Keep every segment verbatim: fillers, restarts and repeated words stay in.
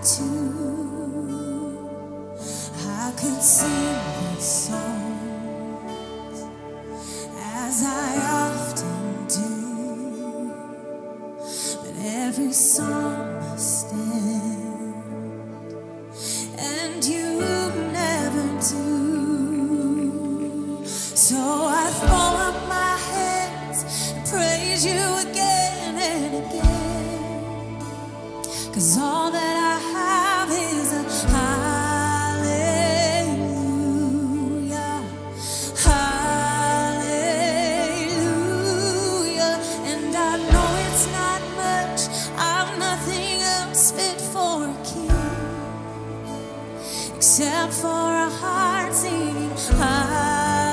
to, I could sing these songs as I often do, but every song must end, and you never do. So I throw up my hands and praise you again and again, 'cause all that I have is a hallelujah, hallelujah. And I know it's not much, I've nothing else fit for a king except for a heart singing hallelujah.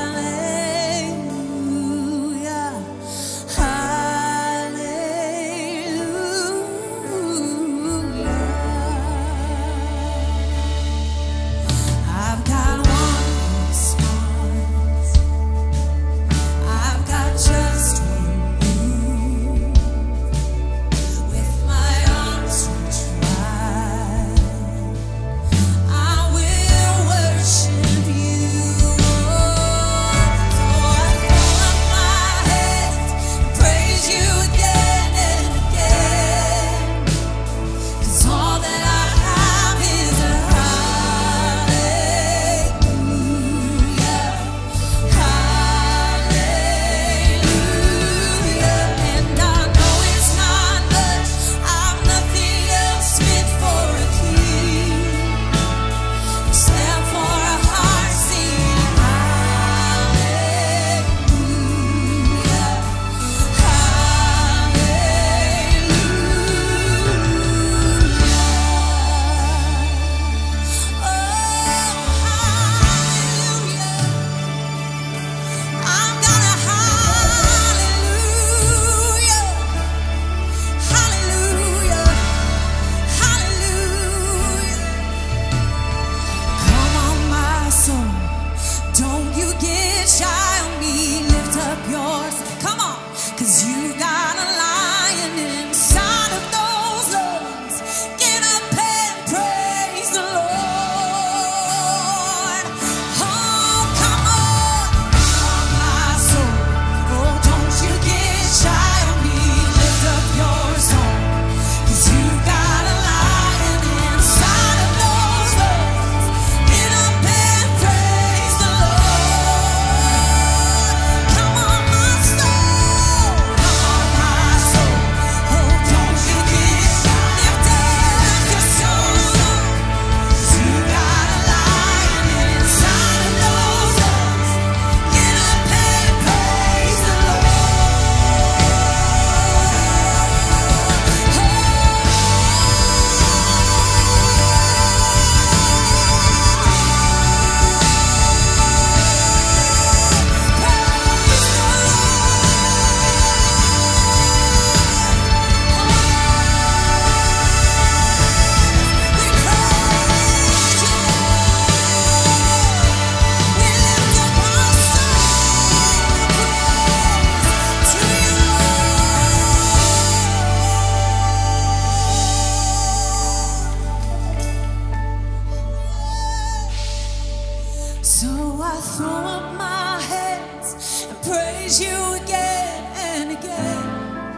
So I throw up my hands and praise you again and again,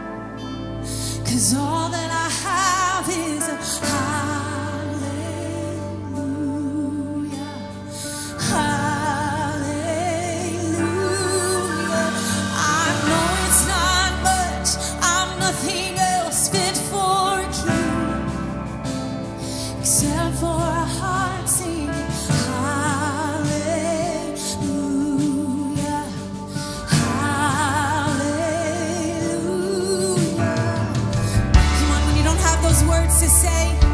'cause all that I have is a hallelujah, hallelujah. I know it's not much, I'm nothing else fit for a king except for a heart singing words to say.